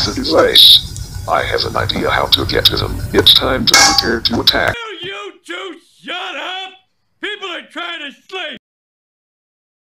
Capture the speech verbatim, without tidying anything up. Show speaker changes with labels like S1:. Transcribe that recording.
S1: a device. I have an idea how to get to them. It's time to prepare to attack.
S2: Will you two shut up? People are trying to sleep!